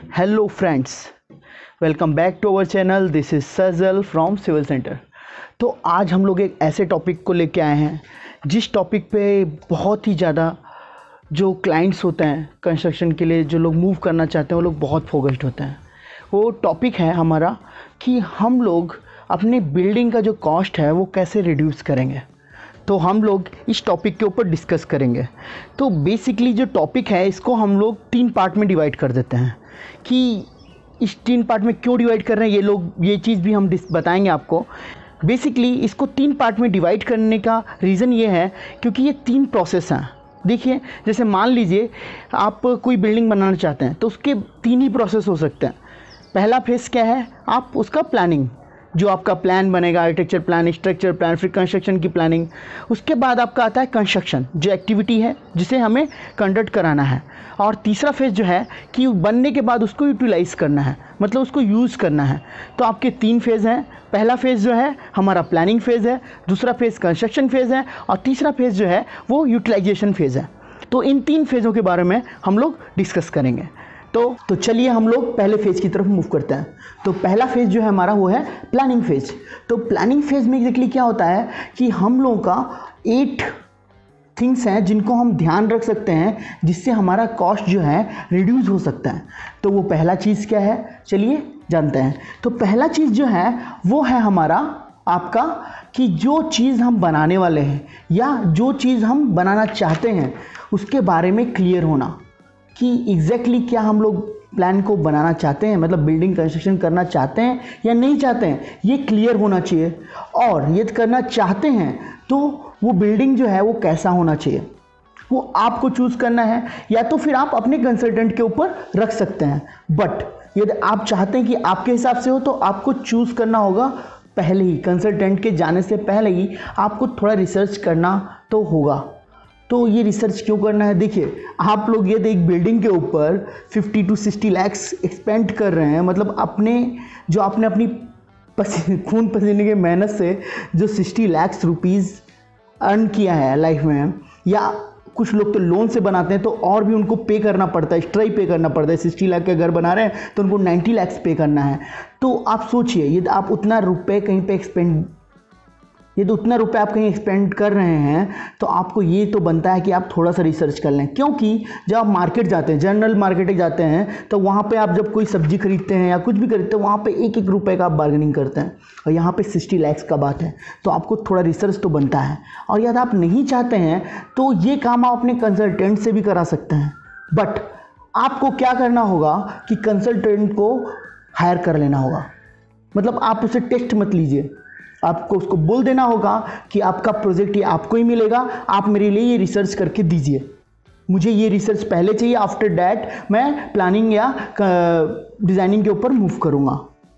Hello friends, welcome back to our channel. This is Sazal from Civil Center. तो आज हम लोग एक ऐसे टॉपिक को लेके आए हैं जिस टॉपिक पे बहुत ही ज़्यादा जो क्लाइंट्स होते हैं कंस्ट्रक्शन के लिए, जो लोग मूव करना चाहते हैं, वो लोग बहुत फोकस्ड होते हैं। वो टॉपिक है हमारा कि हम लोग अपने बिल्डिंग का जो कॉस्ट है वो कैसे रिड्यूस करेंगे। तो हम लोग इस टॉपिक के ऊपर डिस्कस करेंगे। तो बेसिकली जो टॉपिक है इसको हम लोग 3 पार्ट में डिवाइड कर देते हैं। कि इस 3 पार्ट में क्यों डिवाइड कर रहे हैं ये चीज़ भी हम बताएंगे आपको। बेसिकली इसको 3 पार्ट में डिवाइड करने का रीज़न ये है क्योंकि ये 3 प्रोसेस हैं। देखिए, जैसे मान लीजिए आप कोई बिल्डिंग बनाना चाहते हैं तो उसके 3 ही प्रोसेस हो सकते हैं। पहला फेज़ क्या है, आप उसका प्लानिंग, जो आपका प्लान बनेगा, आर्किटेक्चर प्लान, स्ट्रक्चर प्लान, फिर कंस्ट्रक्शन की प्लानिंग। उसके बाद आपका आता है कंस्ट्रक्शन, जो एक्टिविटी है जिसे हमें कंडक्ट कराना है। और तीसरा फेज़ जो है कि बनने के बाद उसको यूटिलाइज़ करना है, मतलब उसको यूज़ करना है। तो आपके 3 फेज़ हैं। पहला फेज़ जो है हमारा प्लानिंग फेज़ है, दूसरा फेज़ कंस्ट्रक्शन फेज़ है, और तीसरा फेज़ जो है वो यूटिलाइजेशन फेज़ है। तो इन 3 फेज़ों के बारे में हम लोग डिस्कस करेंगे। तो चलिए हम लोग पहले फेज़ की तरफ मूव करते हैं। तो पहला फेज़ जो है हमारा वो है प्लानिंग फेज़। तो प्लानिंग फेज़ में एग्जैक्टली क्या होता है कि हम लोगों का 8 थिंग्स हैं जिनको हम ध्यान रख सकते हैं, जिससे हमारा कॉस्ट जो है रिड्यूस हो सकता है। तो वो पहला चीज़ क्या है, चलिए जानते हैं। तो पहला चीज़ जो है वो है हमारा आपका कि जो चीज़ हम बनाने वाले हैं या जो चीज़ हम बनाना चाहते हैं उसके बारे में क्लियर होना कि एग्जैक्टली क्या हम लोग प्लान को बनाना चाहते हैं, मतलब बिल्डिंग कंस्ट्रक्शन करना चाहते हैं या नहीं चाहते हैं, ये क्लियर होना चाहिए। और ये करना चाहते हैं तो वो बिल्डिंग जो है वो कैसा होना चाहिए, वो आपको चूज़ करना है, या तो फिर आप अपने कंसल्टेंट के ऊपर रख सकते हैं। बट यदि आप चाहते हैं कि आपके हिसाब से हो तो आपको चूज़ करना होगा पहले ही, कंसल्टेंट के जाने से पहले ही आपको थोड़ा रिसर्च करना तो होगा। तो ये रिसर्च क्यों करना है, देखिए आप लोग ये एक बिल्डिंग के ऊपर 50 to 60 लाख्स एक्सपेंड कर रहे हैं, मतलब आपने अपनी खून पसीने की मेहनत से जो 60 लाख्स रुपीज़ अर्न किया है लाइफ में, या कुछ लोग तो लोन से बनाते हैं तो और भी उनको पे करना पड़ता है, एक्स्ट्रा ही पे करना पड़ता है। 60 लाख का घर बना रहे हैं तो उनको 90 लाख्स पे करना है। तो आप सोचिए, यदि आप उतना रुपए कहीं पे उतना रुपए आप कहीं एक्सपेंड कर रहे हैं तो आपको ये तो बनता है कि आप थोड़ा सा रिसर्च कर लें। क्योंकि जब आप मार्केट जाते हैं, जनरल मार्केट जाते हैं, तो वहाँ पे आप जब कोई सब्जी खरीदते हैं या कुछ भी खरीदते हैं, वहाँ पे 1-1 रुपए का आप बार्गेनिंग करते हैं, और यहाँ पे 60 लाख्स का बात है। तो आपको थोड़ा रिसर्च तो बनता है। और यदि आप नहीं चाहते हैं तो ये काम आप अपने कंसल्टेंट से भी करा सकते हैं। बट आपको क्या करना होगा कि कंसल्टेंट को हायर कर लेना होगा, मतलब आप उसे टेस्ट मत लीजिए। आपको उसको बोल देना होगा कि आपका प्रोजेक्ट ये आपको ही मिलेगा, आप मेरे लिए ये रिसर्च करके दीजिए, मुझे ये रिसर्च पहले चाहिए, आफ्टर दैट मैं प्लानिंग या डिज़ाइनिंग के ऊपर मूव करूँगा।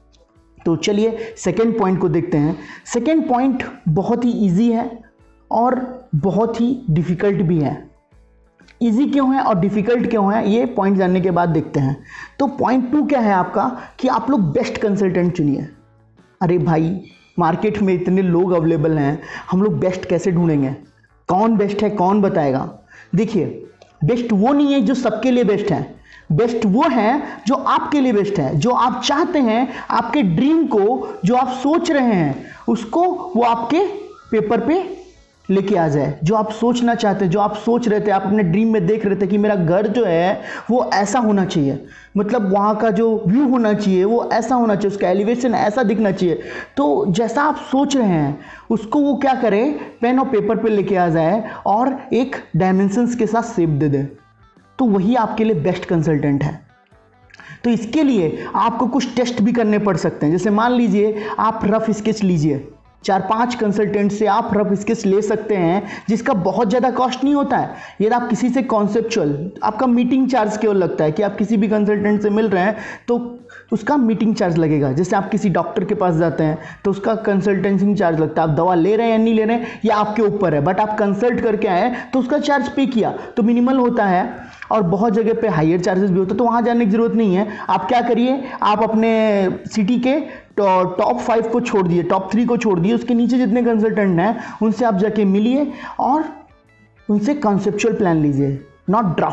तो चलिए सेकेंड पॉइंट को देखते हैं। सेकेंड पॉइंट बहुत ही ईजी है और बहुत ही डिफ़िकल्ट भी है। ईजी क्यों है और डिफ़िकल्ट क्यों है, ये पॉइंट जानने के बाद देखते हैं। तो पॉइंट 2 क्या है आपका कि आप लोग बेस्ट कंसल्टेंट चुनिए। अरे भाई, मार्केट में इतने लोग अवेलेबल हैं, हम लोग बेस्ट कैसे ढूंढेंगे, कौन बेस्ट है कौन बताएगा। देखिए, बेस्ट वो नहीं है जो सबके लिए बेस्ट है, बेस्ट वो है जो आपके लिए बेस्ट है, जो आप चाहते हैं, आपके ड्रीम को जो आप सोच रहे हैं उसको वो आपके पेपर पे लेके आ जाए। जो आप सोचना चाहते हैं, जो आप सोच रहे थे, आप अपने ड्रीम में देख रहे थे कि मेरा घर जो है वो ऐसा होना चाहिए, मतलब वहाँ का जो व्यू होना चाहिए वो ऐसा होना चाहिए, उसका एलिवेशन ऐसा दिखना चाहिए। तो जैसा आप सोच रहे हैं उसको वो क्या करे, पेन और पेपर पे लेके आ जाए और एक डायमेंशंस के साथ शेप दे दे। तो वही आपके लिए बेस्ट कंसल्टेंट है। तो इसके लिए आपको कुछ टेस्ट भी करने पड़ सकते हैं। जैसे मान लीजिए आप रफ स्केच लीजिए, 4-5 कंसल्टेंट से आप रफ स्केच ले सकते हैं, जिसका बहुत ज़्यादा कॉस्ट नहीं होता है। यदि आप किसी से कॉन्सेप्चुअल, आपका मीटिंग चार्ज केवल लगता है कि आप किसी भी कंसल्टेंट से मिल रहे हैं तो उसका मीटिंग चार्ज लगेगा। जैसे आप किसी डॉक्टर के पास जाते हैं तो उसका कंसल्टेंसी चार्ज लगता है, आप दवा ले रहे हैं या नहीं ले रहे हैं या आपके ऊपर है, बट आप कंसल्ट करके आए तो उसका चार्ज पे किया तो मिनिमल होता है। और बहुत जगह पे हायर चार्जेस भी होते हैं, तो वहाँ जाने की ज़रूरत नहीं है। आप क्या करिए, आप अपने सिटी के टॉप 5 को छोड़ दिए, टॉप 3 को छोड़ दिए, उसके नीचे जितने कंसल्टेंट हैं उनसे आप जाके मिलिए और उनसे कॉन्सेप्चुअल प्लान लीजिए, नॉट ड्राफ्ट।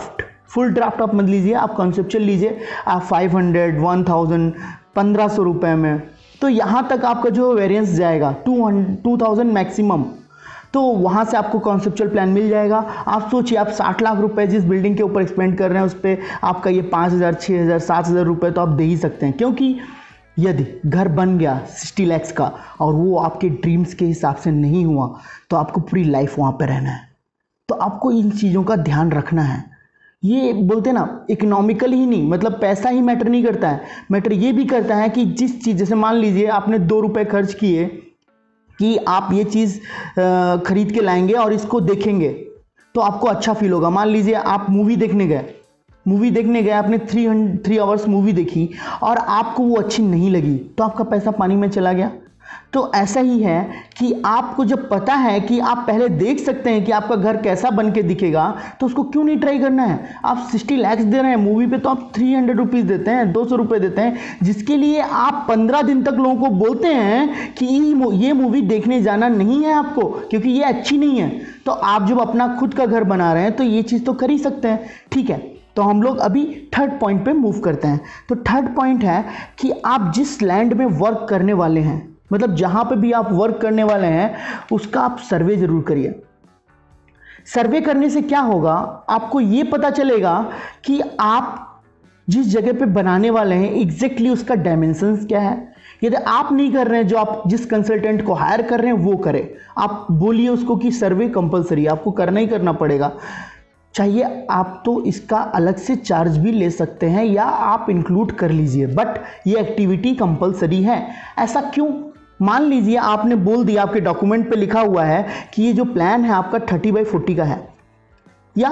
फुल ड्राफ्ट आप मत लीजिए, आप कॉन्सेप्चुअल लीजिए, आप 500, 1000, 1500 रुपये में, तो यहाँ तक आपका जो वेरिएंस जाएगा 2000 मैक्सिमम। तो वहाँ से आपको कॉन्सेप्चुअल प्लान मिल जाएगा। आप सोचिए, आप 60 लाख रुपए जिस बिल्डिंग के ऊपर एक्सपेंड कर रहे हैं उस पर आपका ये 5000, 6000, 7000 रुपये तो आप दे ही सकते हैं, क्योंकि यदि घर बन गया 60 लाख का और वो आपके ड्रीम्स के हिसाब से नहीं हुआ तो आपको पूरी लाइफ वहाँ पे रहना है। तो आपको इन चीज़ों का ध्यान रखना है। ये बोलते हैं ना, इकोनॉमिकल ही नहीं, मतलब पैसा ही मैटर नहीं करता है, मैटर ये भी करता है कि जिस चीज़, जैसे मान लीजिए आपने 2 रुपये खर्च किए कि आप ये चीज़ खरीद के लाएंगे और इसको देखेंगे तो आपको अच्छा फील होगा। मान लीजिए आप मूवी देखने गए, आपने 3 आवर्स मूवी देखी और आपको वो अच्छी नहीं लगी तो आपका पैसा पानी में चला गया। तो ऐसा ही है कि आपको जब पता है कि आप पहले देख सकते हैं कि आपका घर कैसा बन के दिखेगा तो उसको क्यों नहीं ट्राई करना है। आप 60 लाख दे रहे हैं मूवी पे तो आप 300 रुपीज़ देते हैं, 200 रुपये देते हैं, जिसके लिए आप 15 दिन तक लोगों को बोलते हैं कि ये मूवी देखने जाना नहीं है आपको क्योंकि ये अच्छी नहीं है। तो आप जब अपना खुद का घर बना रहे हैं तो ये चीज़ तो कर ही सकते हैं। ठीक है, तो हम लोग अभी थर्ड पॉइंट पे मूव करते हैं। तो थर्ड पॉइंट है कि आप जिस लैंड में वर्क करने वाले हैं, मतलब जहां पे भी आप वर्क करने वाले हैं उसका आप सर्वे जरूर करिए। सर्वे करने से क्या होगा, आपको ये पता चलेगा कि आप जिस जगह पे बनाने वाले हैं एग्जैक्टली उसका डायमेंशंस क्या है। यदि आप नहीं कर रहे हैं, जो आप जिस कंसल्टेंट को हायर कर रहे हैं वो करे, आप बोलिए उसको कि सर्वे कंपलसरी आपको करना ही करना पड़ेगा। चाहिए आप तो इसका अलग से चार्ज भी ले सकते हैं या आप इंक्लूड कर लीजिए, बट ये एक्टिविटी कंपलसरी है। ऐसा क्यों? मान लीजिए आपने बोल दिया, आपके डॉक्यूमेंट पे लिखा हुआ है कि ये जो प्लान है आपका 30/40 का है या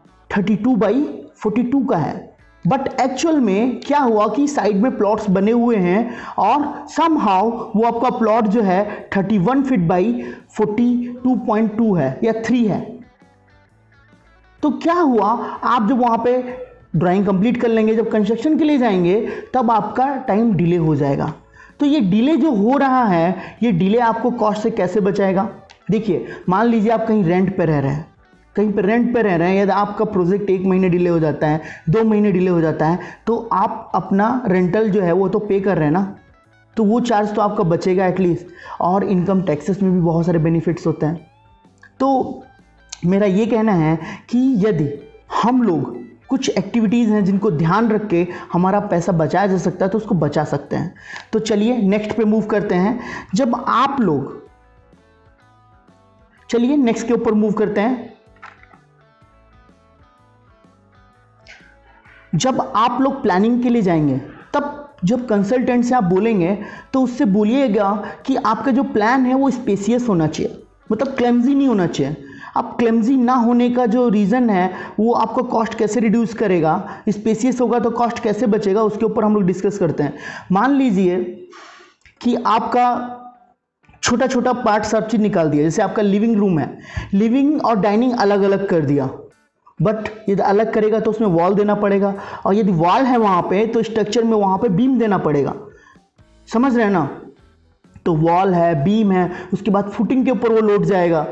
32/42 का है, बट एक्चुअल में क्या हुआ कि साइड में प्लॉट्स बने हुए हैं और समहाउ वो आपका प्लॉट जो है 31 फीट बाई 42.2 है या 3 है। तो क्या हुआ, आप जब वहां पे ड्राइंग कंप्लीट कर लेंगे, जब कंस्ट्रक्शन के लिए जाएंगे तब आपका टाइम डिले हो जाएगा। तो ये डिले जो हो रहा है, ये डिले आपको कॉस्ट से कैसे बचाएगा? देखिए, मान लीजिए आप कहीं रेंट पे रह रहे हैं, यदि आपका प्रोजेक्ट 1 महीने डिले हो जाता है, 2 महीने डिले हो जाता है, तो आप अपना रेंटल जो है वो तो पे कर रहे हैं ना, तो वो चार्ज तो आपका बचेगा एटलीस्ट। और इनकम टैक्सेस में भी बहुत सारे बेनिफिट्स होते हैं। तो मेरा ये कहना है कि यदि हम लोग कुछ एक्टिविटीज़ हैं जिनको ध्यान रख के हमारा पैसा बचाया जा सकता है तो उसको बचा सकते हैं। तो चलिए नेक्स्ट पे मूव करते हैं। चलिए नेक्स्ट के ऊपर मूव करते हैं। जब आप लोग प्लानिंग के लिए जाएंगे, तब जब कंसल्टेंट से आप बोलेंगे तो उससे बोलिएगा कि आपका जो प्लान है वो स्पेसियस होना चाहिए, मतलब क्लमजी नहीं होना चाहिए। अब क्लमजी ना होने का जो रीज़न है वो आपको कॉस्ट कैसे रिड्यूस करेगा, स्पेसियस होगा तो कॉस्ट कैसे बचेगा, उसके ऊपर हम लोग डिस्कस करते हैं। मान लीजिए कि आपका छोटा छोटा पार्ट सब चीज़ निकाल दिया, जैसे आपका लिविंग रूम है, लिविंग और डाइनिंग अलग अलग कर दिया, बट यदि अलग करेगा तो उसमें वॉल देना पड़ेगा, और यदि वॉल है वहाँ पे तो स्ट्रक्चर में वहाँ पे बीम देना पड़ेगा। समझ रहे हैं ना? तो वॉल है, बीम है, उसके बाद फुटिंग के ऊपर वो लोड जाएगा।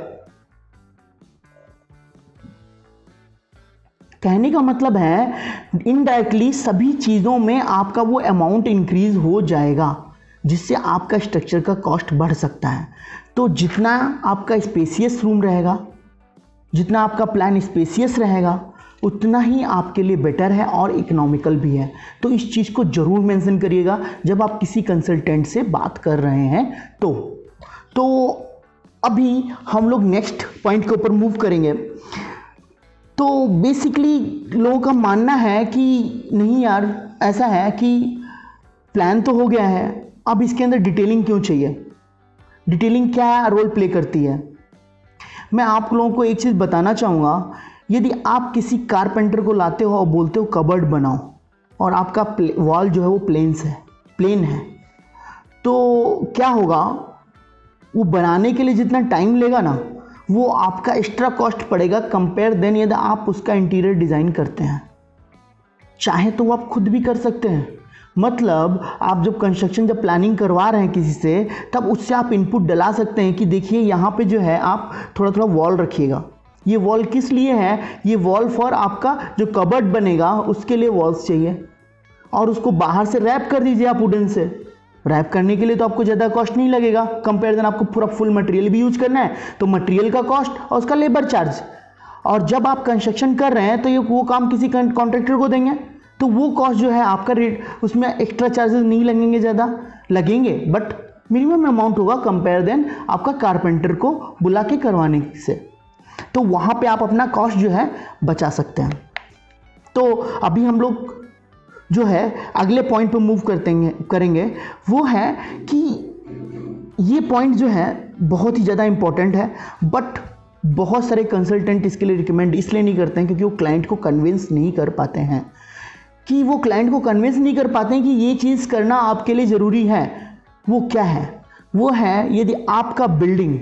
कहने का मतलब है इनडायरेक्टली सभी चीज़ों में आपका वो अमाउंट इंक्रीज हो जाएगा, जिससे आपका स्ट्रक्चर का कॉस्ट बढ़ सकता है। तो जितना आपका स्पेसियस रूम रहेगा, जितना आपका प्लान स्पेसियस रहेगा, उतना ही आपके लिए बेटर है और इकोनॉमिकल भी है। तो इस चीज़ को ज़रूर मेंशन करिएगा जब आप किसी कंसल्टेंट से बात कर रहे हैं। तो अभी हम लोग नेक्स्ट पॉइंट के ऊपर मूव करेंगे। तो बेसिकली लोगों का मानना है कि नहीं यार, ऐसा है कि प्लान तो हो गया है, अब इसके अंदर डिटेलिंग क्यों चाहिए, डिटेलिंग क्या रोल प्ले करती है। मैं आप लोगों को एक चीज़ बताना चाहूँगा, यदि आप किसी कारपेंटर को लाते हो और बोलते हो कबर्ड बनाओ और आपका वॉल जो है वो प्लेन है, तो क्या होगा, वो बनाने के लिए जितना टाइम लेगा ना वो आपका एक्स्ट्रा कॉस्ट पड़ेगा कंपेयर देन यदि आप उसका इंटीरियर डिज़ाइन करते हैं। चाहे तो वो आप खुद भी कर सकते हैं, मतलब आप जब कंस्ट्रक्शन जब प्लानिंग करवा रहे हैं किसी से, तब उससे आप इनपुट डला सकते हैं कि देखिए यहाँ पे जो है आप थोड़ा थोड़ा वॉल रखिएगा, ये वॉल किस लिए है? ये वॉल फॉर आपका जो कबर्ड बनेगा उसके लिए वॉल्स चाहिए, और उसको बाहर से रैप कर दीजिए आप वुडन से। रैप करने के लिए तो आपको ज़्यादा कॉस्ट नहीं लगेगा, कंपेरिजन आपको पूरा फुल मटेरियल भी यूज करना है, तो मटेरियल का कॉस्ट और उसका लेबर चार्ज, और जब आप कंस्ट्रक्शन कर रहे हैं तो ये वो काम किसी कॉन्ट्रैक्टर को देंगे, तो वो कॉस्ट जो है आपका रेट, उसमें एक्स्ट्रा चार्जेस नहीं लगेंगे, ज़्यादा लगेंगे बट मिनिमम अमाउंट होगा कंपेयर देन आपका कारपेंटर को बुला के करवाने से, तो वहाँ पे आप अपना कॉस्ट जो है बचा सकते हैं। तो अभी हम लोग जो है अगले पॉइंट पे मूव करेंगे, वो है कि ये पॉइंट जो है बहुत ही ज़्यादा इंपॉर्टेंट है, बट बहुत सारे कंसल्टेंट इसके लिए रिकमेंड इसलिए नहीं करते हैं क्योंकि वो क्लाइंट को कन्विंस नहीं कर पाते हैं, कि ये चीज़ करना आपके लिए ज़रूरी है। वो क्या है? वो है यदि आपका बिल्डिंग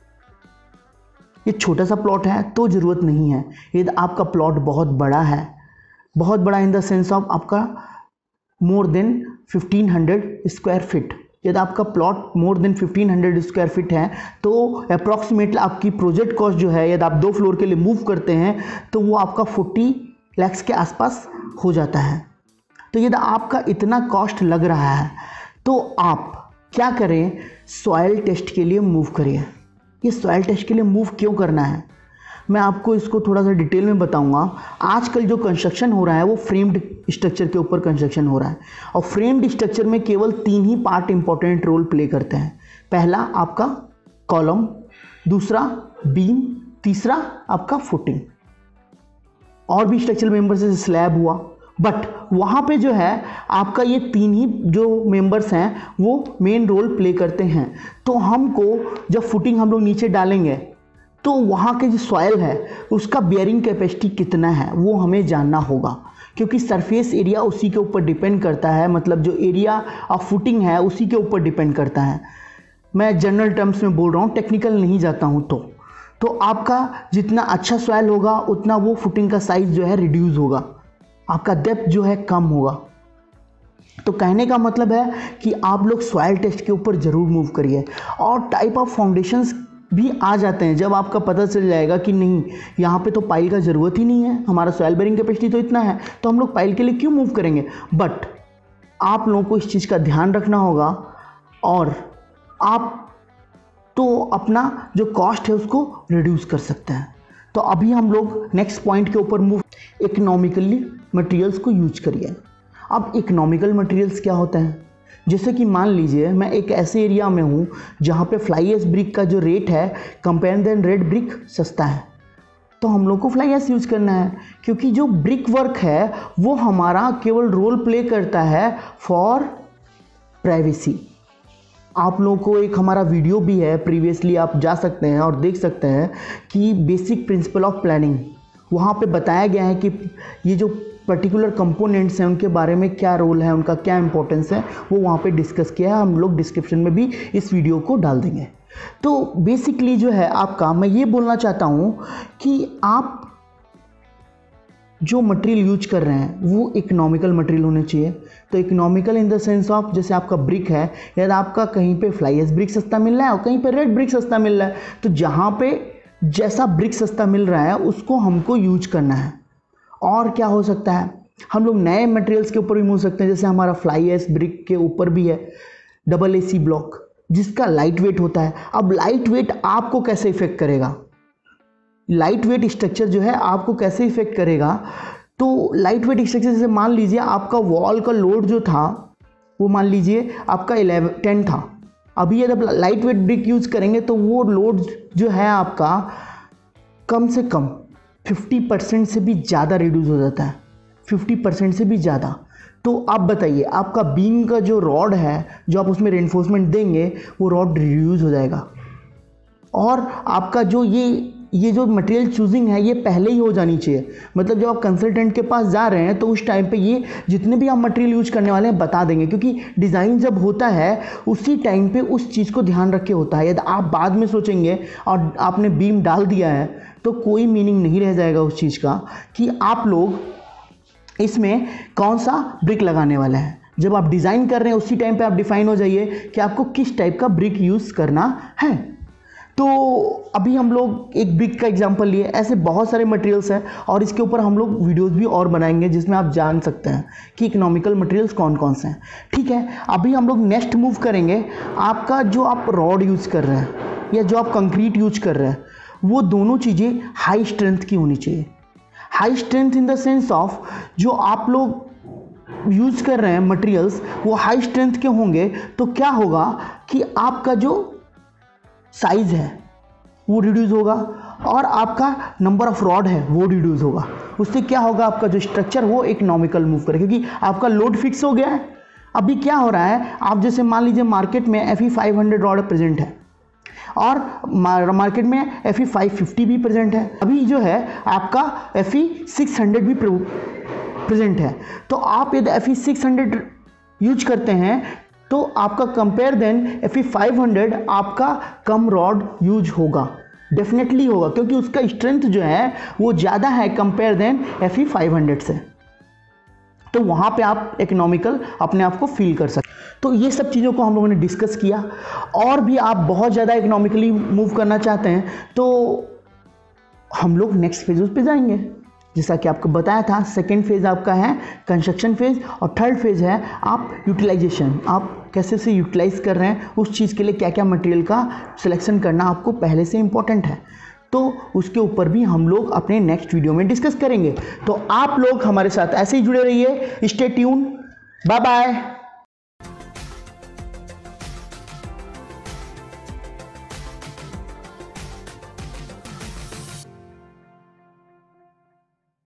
ये छोटा सा प्लॉट है तो ज़रूरत नहीं है, यदि आपका प्लॉट बहुत बड़ा है, बहुत बड़ा इन द सेंस ऑफ आपका मोर देन 1500 स्क्वायर फीट, यदि आपका plot more than 1500 square feet है तो अप्रॉक्सीमेटली आपकी प्रोजेक्ट कॉस्ट जो है, यदि आप 2 फ्लोर के लिए मूव करते हैं तो वो आपका 40 लाख के आसपास हो जाता है। तो यदि आपका इतना कॉस्ट लग रहा है तो आप क्या करें? सॉइल टेस्ट के लिए मूव करिए। ये सॉइल टेस्ट के लिए मूव क्यों करना है, मैं आपको इसको थोड़ा सा डिटेल में बताऊंगा। आजकल जो कंस्ट्रक्शन हो रहा है वो फ्रेम्ड स्ट्रक्चर के ऊपर कंस्ट्रक्शन हो रहा है, और फ्रेम्ड स्ट्रक्चर में केवल 3 ही पार्ट इंपॉर्टेंट रोल प्ले करते हैं। पहला आपका कॉलम, दूसरा बीम, तीसरा आपका फुटिंग। और भी स्ट्रक्चरल मेंबर्स जैसे स्लैब हुआ, बट वहाँ पे जो है आपका ये 3 ही जो मेंबर्स हैं वो मेन रोल प्ले करते हैं। तो हमको जब फुटिंग हम लोग नीचे डालेंगे तो वहाँ के जो सॉइल है उसका बेयरिंग कैपेसिटी कितना है वो हमें जानना होगा, क्योंकि सरफेस एरिया उसी के ऊपर डिपेंड करता है, मतलब जो एरिया ऑफ फुटिंग है उसी के ऊपर डिपेंड करता है। मैं जनरल टर्म्स में बोल रहा हूँ, टेक्निकल नहीं जाता हूँ। तो आपका जितना अच्छा सॉइल होगा उतना वो फुटिंग का साइज जो है रिड्यूस होगा, आपका डेप्थ जो है कम होगा। तो कहने का मतलब है कि आप लोग सॉइल टेस्ट के ऊपर ज़रूर मूव करिए, और टाइप ऑफ फाउंडेशंस भी आ जाते हैं जब आपका पता चल जाएगा कि नहीं यहाँ पे तो पाइल का ज़रूरत ही नहीं है, हमारा सॉइल बेरिंग कैपेसिटी तो इतना है, तो हम लोग पाइल के लिए क्यों मूव करेंगे। बट आप लोगों को इस चीज़ का ध्यान रखना होगा, और आप तो अपना जो कॉस्ट है उसको रिड्यूस कर सकते हैं। तो अभी हम लोग नेक्स्ट पॉइंट के ऊपर मूव, इकोनॉमिकली मटेरियल्स को यूज करिए। अब इकोनॉमिकल मटेरियल्स क्या होते हैं? जैसे कि मान लीजिए मैं एक ऐसे एरिया में हूँ जहाँ पे फ्लाई एश ब्रिक का जो रेट है कंपेयर देन रेड ब्रिक सस्ता है, तो हम लोग को फ्लाई एश यूज़ करना है, क्योंकि जो ब्रिक वर्क है वो हमारा केवल रोल प्ले करता है फॉर प्राइवेसी। आप लोगों को एक हमारा वीडियो भी है प्रीवियसली, आप जा सकते हैं और देख सकते हैं कि बेसिक प्रिंसिपल ऑफ प्लानिंग, वहाँ पे बताया गया है कि ये जो पर्टिकुलर कंपोनेंट्स हैं उनके बारे में क्या रोल है, उनका क्या इंपॉर्टेंस है, वो वहाँ पे डिस्कस किया है। हम लोग डिस्क्रिप्शन में भी इस वीडियो को डाल देंगे। तो बेसिकली जो है आपका, मैं ये बोलना चाहता हूँ कि आप जो मटेरियल यूज कर रहे हैं वो इकोनॉमिकल मटेरियल होने चाहिए। तो economical in the sense of, जैसे आपका ब्रिक है, यदि आपका कहीं पे फ्लाई एश ब्रिक सस्ता मिल रहा है और कहीं पे रेड ब्रिक सस्ता मिल रहा है, तो जहाँ पे जैसा ब्रिक सस्ता मिल रहा है उसको हमको यूज करना है। और क्या हो सकता है, हम लोग नए मटेरियल्स के ऊपर भी मूव सकते हैं। जैसे हमारा फ्लाई एश ब्रिक के ऊपर भी है डबल AC ब्लॉक, जिसका लाइट वेट होता है। अब लाइट वेट आपको कैसे इफेक्ट करेगा, लाइट वेट स्ट्रक्चर जो है आपको कैसे इफेक्ट करेगा। तो लाइट वेट स्ट्रक्चर, जैसे मान लीजिए आपका वॉल का लोड जो था वो मान लीजिए आपका 10 था, अभी यदि लाइट वेट ब्रिक यूज करेंगे तो वो लोड जो है आपका कम से कम 50% से भी ज़्यादा रिड्यूस हो जाता है, 50% से भी ज़्यादा। तो आप बताइए, आपका बीम का जो रॉड है जो आप उसमें रेनफोर्समेंट देंगे वो रॉड रिड्यूस हो जाएगा, और आपका जो ये जो मटेरियल चूजिंग है ये पहले ही हो जानी चाहिए। मतलब जब आप कंसल्टेंट के पास जा रहे हैं तो उस टाइम पे ये जितने भी आप मटेरियल यूज करने वाले हैं बता देंगे, क्योंकि डिज़ाइन जब होता है उसी टाइम पे उस चीज़ को ध्यान रख के होता है। यदि आप बाद में सोचेंगे और आपने बीम डाल दिया है तो कोई मीनिंग नहीं रह जाएगा उस चीज़ का कि आप लोग इसमें कौन सा ब्रिक लगाने वाले हैं। जब आप डिज़ाइन कर रहे हैं उसी टाइम पे आप डिफाइन हो जाइए कि आपको किस टाइप का ब्रिक यूज़ करना है। तो अभी हम लोग एक ब्रिक का एग्जांपल लिए, ऐसे बहुत सारे मटेरियल्स हैं और इसके ऊपर हम लोग वीडियोस भी और बनाएंगे जिसमें आप जान सकते हैं कि इकोनॉमिकल मटेरियल्स कौन कौन से हैं। ठीक है, अभी हम लोग नेक्स्ट मूव करेंगे। आपका जो आप रॉड यूज़ कर रहे हैं या जो आप कंक्रीट यूज कर रहे हैं, वो दोनों चीज़ें हाई स्ट्रेंथ की होनी चाहिए। High strength in the sense of जो आप लोग यूज़ कर रहे हैं मटेरियल्स वो हाई स्ट्रेंथ के होंगे, तो क्या होगा कि आपका जो साइज़ है वो रिड्यूस होगा और आपका नंबर ऑफ रॉड है वो रिड्यूस होगा। उससे क्या होगा, आपका जो स्ट्रक्चर वो इकोनॉमिकल मूव करेगा क्योंकि आपका लोड फिक्स हो गया है। अभी क्या हो रहा है, आप जैसे मान लीजिए मार्केट में FE 500 रॉड प्रेजेंट है और मार्केट में FE 550 भी प्रेजेंट है। अभी जो है आपका FE 600 भी प्रेजेंट है। तो आप यदि FE 600 यूज करते हैं तो आपका कंपेयर देन FE 500 आपका कम रॉड यूज होगा, डेफिनेटली होगा, क्योंकि उसका स्ट्रेंथ जो है वो ज़्यादा है कंपेयर देन FE 500 से। तो वहाँ पे आप इकोनॉमिकल अपने आप को फील कर सकते। तो ये सब चीज़ों को हम लोगों ने डिस्कस किया। और भी आप बहुत ज़्यादा इकोनॉमिकली मूव करना चाहते हैं तो हम लोग नेक्स्ट फेज पे जाएंगे। जैसा कि आपको बताया था, सेकेंड फेज़ आपका है कंस्ट्रक्शन फेज़ और थर्ड फेज़ है आप यूटिलाइजेशन। आप कैसे से यूटिलाइज कर रहे हैं, उस चीज़ के लिए क्या क्या मटेरियल का सिलेक्शन करना आपको पहले से इम्पोर्टेंट है। तो उसके ऊपर भी हम लोग अपने नेक्स्ट वीडियो में डिस्कस करेंगे। तो आप लोग हमारे साथ ऐसे ही जुड़े रहिए। Stay tune, bye bye.